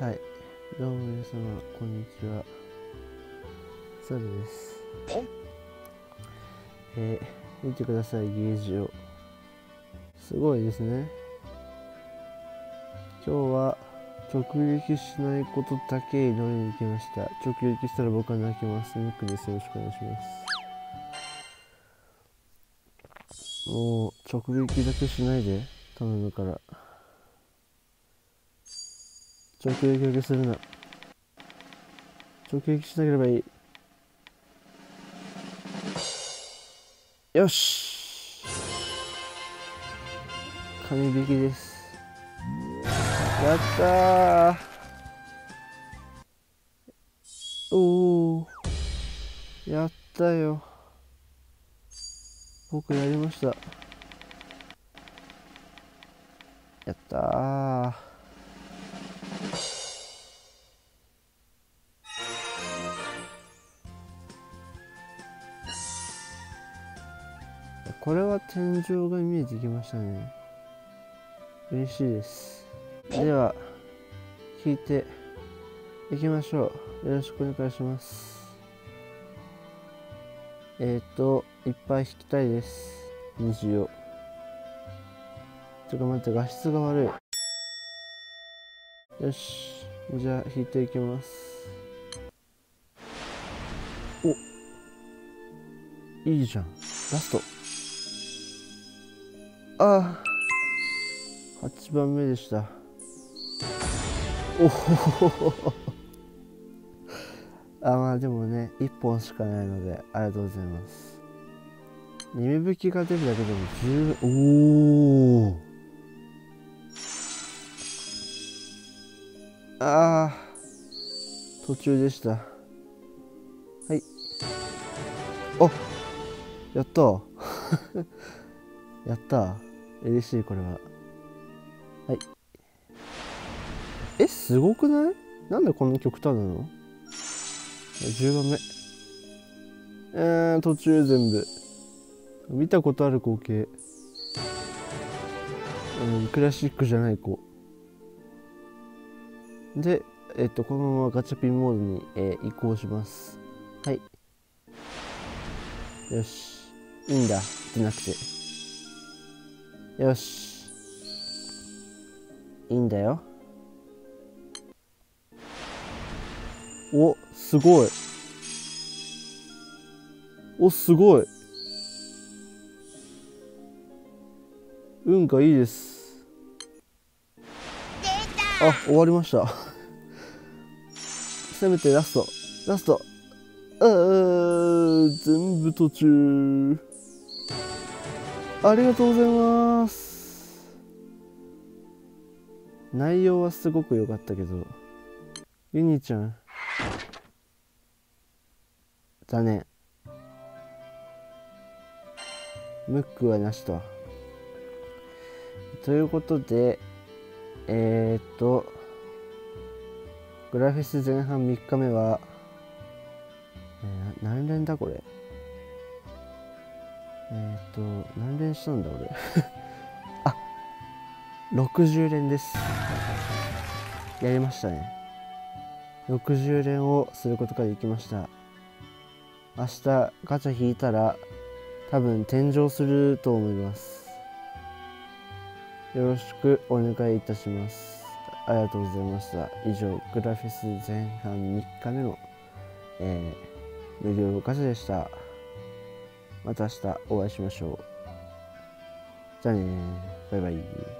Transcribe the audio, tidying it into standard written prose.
はい、どうも皆様こんにちは、サルです。見てください、ゲージを。すごいですね。今日は直撃しないことだけ祈りに来ました。直撃したら僕は泣きます。ニックです。よろしくお願いします。もう直撃だけしないで頼むから。直撃だけするな。直撃しなければいい。よし、神引きです。やったー。おー、やったよ。僕やりました。やったー。これは天井が見えてきましたね。嬉しいです。では引いていきましょう。よろしくお願いします。いっぱい引きたいです。虹を。ちょっと待って、画質が悪い。よし、じゃあ引いていきます。お、いいじゃん。ラスト。ああ、8番目でした。おおまあでもね、1本しかないのでありがとうございます。耳吹きが出るだけでも十分。おお、あー、途中でした。はい、あ、やったやった、嬉しい。これははい。すごくない？なんでこんな極端なの？10番目。途中全部見たことある光景。クラシックじゃない子で、このままガチャピンモードに、移行します。はい、よし、いいんだじゃなくて、よし、いいんだよ。お、すごい。お、すごい。運がいいです。あ、終わりましたせめてラスト全部途中。ありがとうございます。内容はすごく良かったけど、ユニちゃんだね。ムックはなしと。ということで、グラフェス前半3日目は、何連だこれ。何連したんだ俺あ、60連です。やりましたね。60連をすることができました。明日ガチャ引いたら多分天井すると思います。よろしくお願いいたします。ありがとうございました。以上、グラフェス前半3日目の、無料ガチャでした。また明日お会いしましょう。じゃあねー、バイバイ。